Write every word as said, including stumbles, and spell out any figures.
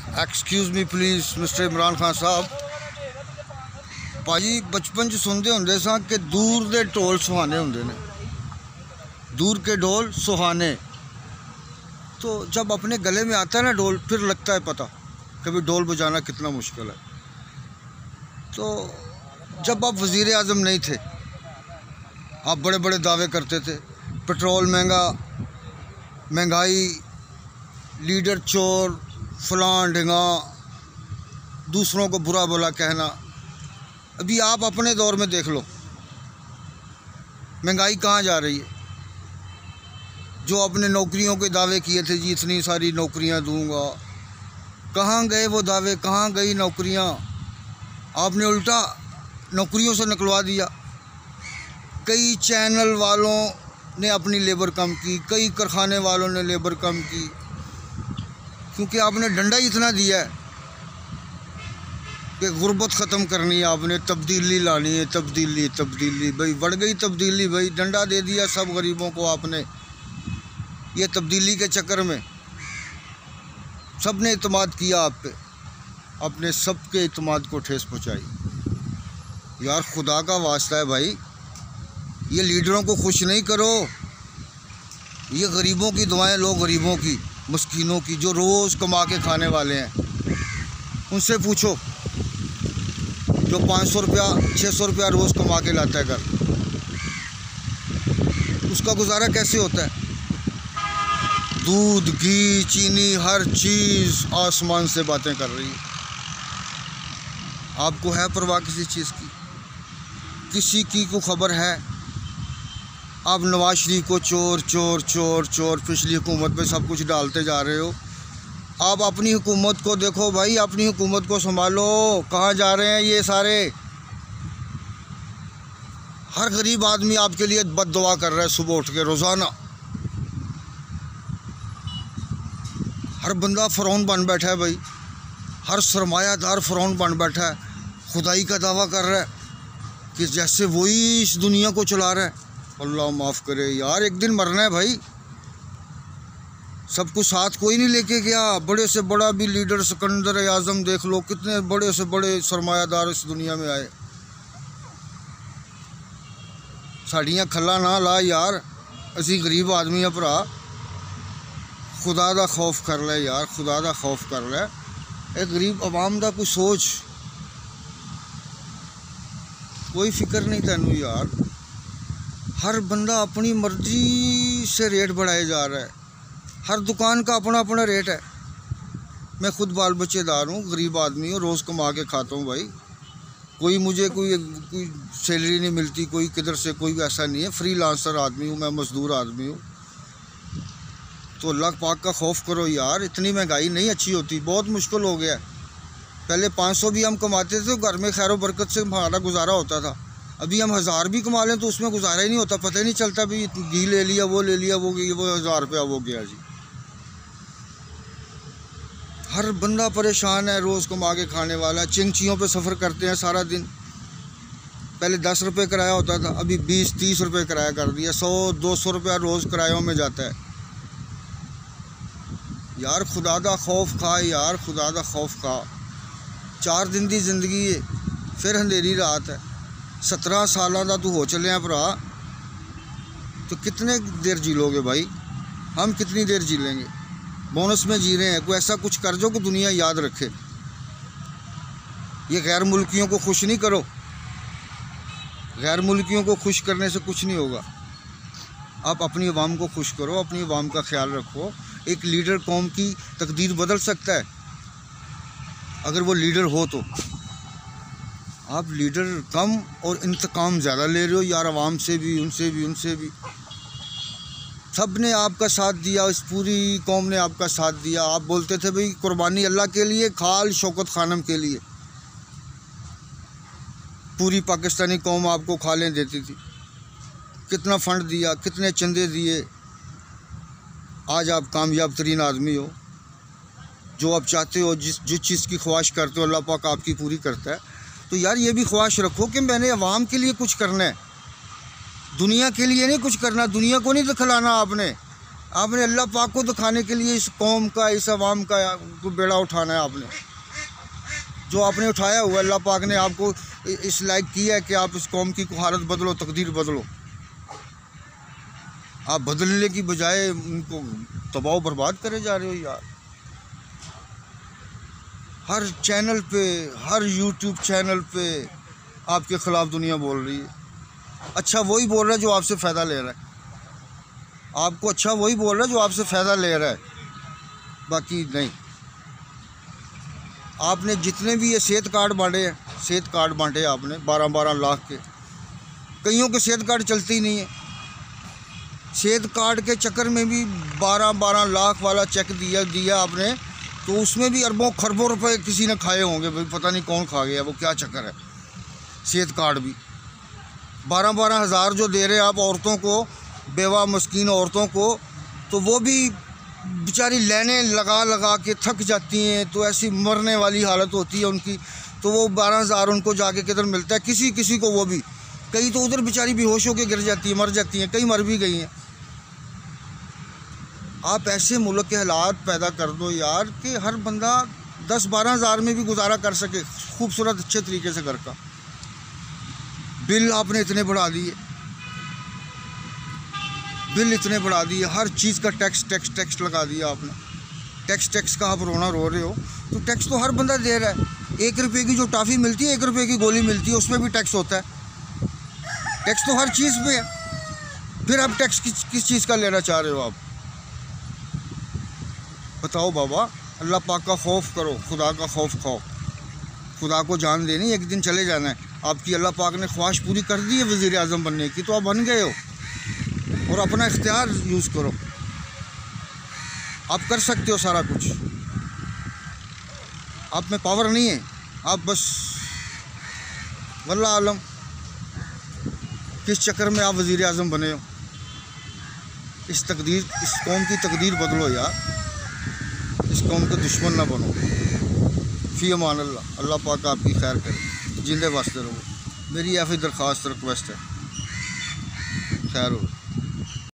Excuse me please mister Imran Khan साहब। भाजी बचपन च सुनते होंगे सा कि दूर के ढोल सुहाने होंगे ने, दूर के ढोल सुहाने। तो जब अपने गले में आता है ना ढोल, फिर लगता है पता कि भाई ढोल बजाना कितना मुश्किल है। तो जब आप वज़ीर आज़म नहीं थे, आप बड़े बड़े दावे करते थे, पेट्रोल महंगा, महंगाई, लीडर चोर, फलां ढिंगा, दूसरों को बुरा भला कहना। अभी आप अपने दौर में देख लो, महंगाई कहाँ जा रही है। जो आपने नौकरियों के दावे किए थे, जी इतनी सारी नौकरियां दूंगा, कहाँ गए वो दावे, कहाँ गई नौकरियां? आपने उल्टा नौकरियों से निकलवा दिया। कई चैनल वालों ने अपनी लेबर कम की, कई कारखाने वालों ने लेबर कम की, क्योंकि आपने डंडा ही इतना दिया है कि गुर्बत ख़त्म करनी है, आपने तब्दीली लानी है, तब्दीली तब्दीली भाई बढ़ गई तब्दीली, भाई डंडा दे दिया सब गरीबों को आपने। ये तब्दीली के चक्कर में सब ने इत्मीद किया आप पे, अपने सब के इत्मीद को ठेस पहुँचाई। यार खुदा का वास्ता है भाई, ये लीडरों को खुश नहीं करो। ये गरीबों की दुआएं लो, गरीबों की, मस्कीनों की, जो रोज़ कमा के खाने वाले हैं। उनसे पूछो जो पाँच सौ रुपया छः सौ रुपया रोज़ कमा के लाता है घर, उसका गुजारा कैसे होता है? दूध, घी, चीनी, हर चीज़ आसमान से बातें कर रही है। आपको है परवाह किसी चीज़ की? किसी की को खबर है? आप नवाज शरीफ को चोर चोर चोर चोर पिछली हुकूमत में सब कुछ डालते जा रहे हो। आप अपनी हुकूमत को देखो भाई, अपनी हुकूमत को संभालो। कहाँ जा रहे हैं ये सारे? हर गरीब आदमी आपके लिए बद्दुआ कर रहा है सुबह उठ के रोज़ाना। हर बंदा फ़िरौन बन बैठा है भाई, हर सरमायादार फ़िरौन बन बैठा है। खुदाई का दावा कर रहा है कि जैसे वही इस दुनिया को चला रहा है। अल्लाह माफ़ करे यार, एक दिन मरना है भाई। सबको साथ कोई नहीं लेके गया। बड़े से बड़ा भी लीडर सिकंदर आज़म देख लो, कितने बड़े से बड़े सरमायादार इस दुनिया में आए। साड़ियाँ खला ना ला यार, असी गरीब आदमी है भरा। खुदा दा खौफ कर ले यार, खुदा दा खौफ कर ले। एक गरीब आवाम दा कोई सोच, कोई फिक्र नहीं तैनू यार। हर बंदा अपनी मर्ज़ी से रेट बढ़ाए जा रहा है। हर दुकान का अपना अपना रेट है। मैं खुद बाल बच्चेदार हूँ, गरीब आदमी हूँ, रोज़ कमा के खाता हूँ भाई। कोई मुझे कोई कोई सैलरी नहीं मिलती, कोई किधर से, कोई ऐसा नहीं है। फ्रीलांसर आदमी हूँ मैं, मज़दूर आदमी हूँ। तो अल्लाह पाक का खौफ करो यार। इतनी महंगाई नहीं अच्छी होती, बहुत मुश्किल हो गया है। पहले पाँच सौ भी हम कमाते थे तो घर में खैर बरकत से हमारा गुजारा होता था। अभी हम हज़ार भी कमा लें तो उसमें गुजारा ही नहीं होता। पता ही नहीं चलता भी घी ले लिया, वो ले लिया, वो वो हज़ार रुपया वो गया जी। हर बंदा परेशान है, रोज़ कमा के खाने वाला। चिंचियों पे सफ़र करते हैं सारा दिन। पहले दस रुपये किराया होता था, अभी बीस तीस रुपये किराया कर दिया। सौ दो सौ रुपया रोज़ किरायों में जाता है यार। खुदा दा खौफ खा यार, खुदा दा खौफ खा। चार दिन की ज़िंदगी है, फिर अंधेरी रात है। सत्रह साल का तू हो चले हैं भरा, तो कितने देर जी लोगे भाई? हम कितनी देर जी लेंगे? बोनस में जी रहे हैं। कोई ऐसा कुछ कर जो कि दुनिया याद रखे। ये गैर मुल्कियों को खुश नहीं करो। गैर मुल्कियों को खुश करने से कुछ नहीं होगा। आप अपनी आवाम को खुश करो, अपनी आवाम का ख्याल रखो। एक लीडर कौम की तकदीर बदल सकता है अगर वो लीडर हो तो। आप लीडर कम और इंतकाम ज़्यादा ले रहे हो यार, आवाम से भी, उनसे भी, उनसे भी। सब ने आपका साथ दिया, इस पूरी कौम ने आपका साथ दिया। आप बोलते थे भाई कुर्बानी अल्लाह के लिए, खाल शौकत खानम के लिए। पूरी पाकिस्तानी कौम आपको खालें देती थी। कितना फ़ंड दिया, कितने चंदे दिए। आज आप कामयाब तरीन आदमी हो। जो आप चाहते हो, जिस जिस चीज़ की ख्वाहिश करते हो, अल्लाह पाक आपकी पूरी करता है। तो यार ये भी ख्वाहिश रखो कि मैंने अवाम के लिए कुछ करना है, दुनिया के लिए नहीं कुछ करना। दुनिया को नहीं दिखलाना आपने। आपने अल्लाह पाक को दिखाने के लिए इस कौम का, इस अवाम का को बेड़ा उठाना है। आपने जो आपने उठाया हुआ, अल्लाह पाक ने आपको इस लायक किया है कि आप इस कौम की हालत बदलो, तकदीर बदलो। आप बदलने की बजाय उनको तबाह बर्बाद करे जा रहे हो यार। हर चैनल पे, हर यूट्यूब चैनल पे आपके ख़िलाफ़ दुनिया बोल रही है। अच्छा वही बोल रहा है जो आपसे फ़ायदा ले रहा है, आपको अच्छा वही बोल रहा है जो आपसे फ़ायदा ले रहा है, बाकी नहीं। आपने जितने भी ये सेहत कार्ड बांटे हैं, सेहत कार्ड बांटे आपने बारह बारह लाख के, कईयों के सेहत कार्ड चलते ही नहीं है। सेहत कार्ड के चक्कर में भी बारह बारह लाख वाला चेक दिया दिया आपने, तो उसमें भी अरबों खरबों रुपए किसी ने खाए होंगे भाई, पता नहीं कौन खा गया, वो क्या चक्कर है। सेहत कार्ड भी बारह बारह हज़ार जो दे रहे हैं आप औरतों को, बेवा मस्कीन औरतों को, तो वो भी बेचारी लाइनें लगा लगा के थक जाती हैं, तो ऐसी मरने वाली हालत होती है उनकी। तो वो बारह हज़ार उनको जाके किधर मिलता है, किसी किसी को, वो भी कई तो उधर बेचारी बेहोश होकर गिर जाती है, मर जाती हैं, कई मर भी गई हैं। आप ऐसे मुल्क के हालात पैदा कर दो यार कि हर बंदा दस बारह हज़ार में भी गुजारा कर सके खूबसूरत अच्छे तरीके से घर का। बिल आपने इतने बढ़ा दिए, बिल इतने बढ़ा दिए, हर चीज़ का टैक्स टैक्स टैक्स लगा दिया आपने। टैक्स टैक्स का आप रोना रो रहे हो, तो टैक्स तो हर बंदा दे रहा है। एक रुपये की जो टॉफ़ी मिलती है, एक रुपये की गोली मिलती है, उसमें भी टैक्स होता है। टैक्स तो हर चीज़ पे है, फिर आप टैक्स किस किस चीज़ का लेना चाह रहे हो आप? बताओ बाबा, अल्लाह पाक का खौफ करो, खुदा का खौफ खाओ। खुदा को जान देनी, एक दिन चले जाना है। आपकी अल्लाह पाक ने ख्वाहिश पूरी कर दी है वज़ीर आज़म बनने की, तो आप बन गए हो, और अपना इख्तियार यूज़ करो। आप कर सकते हो सारा कुछ, आप में पावर नहीं है, आप बस वल्लाह आलम किस चक्कर में आप वज़ीर आज़म बने हो। इस तकदीर, इस कौम की तकदीर बदलो यार, इस कौम के दुश्मन ना बनो। फ़ी अमान अल्लाह। अल्लाह पाक आपकी खैर करे, जिंदे वास्ते रहो। मेरी ऐसी दरख्वास्त रिक्वेस्ट है, खैर हो।